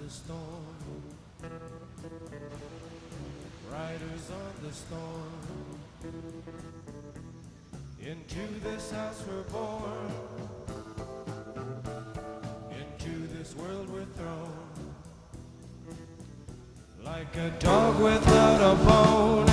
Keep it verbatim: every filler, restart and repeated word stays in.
the storm, riders on the storm. Into this house we're born, into this world we're thrown, like a dog without a bone.